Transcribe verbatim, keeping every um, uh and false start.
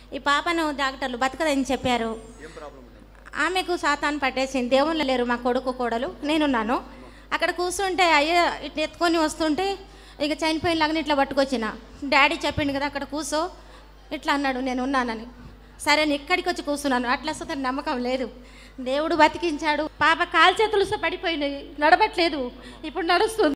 ఈ పాపను డాక్టర్లు బతకదని చెప్పారు. ఆమెకు సాతాను పట్టేసింది. దేవుళ్ళు లేరు, మా కొడుకు కోడలు నేనున్నాను. అక్కడ కూర్చుంటే అయ్యా ఇట్లా ఎత్తుకొని వస్తుంటే ఇక చనిపోయినలాగానే ఇట్లా పట్టుకొచ్చిన. డాడీ చెప్పిండు కదా అక్కడ కూర్చో ఇట్లా అన్నాడు, నేను ఉన్నానని. సరే నేను ఇక్కడికి వచ్చి కూర్చున్నాను. అట్లా అసలు నమ్మకం లేదు. దేవుడు బతికించాడు. పాప కాలు చేతులు పడిపోయినాయి, నడవట్లేదు, ఇప్పుడు నడుస్తుంది.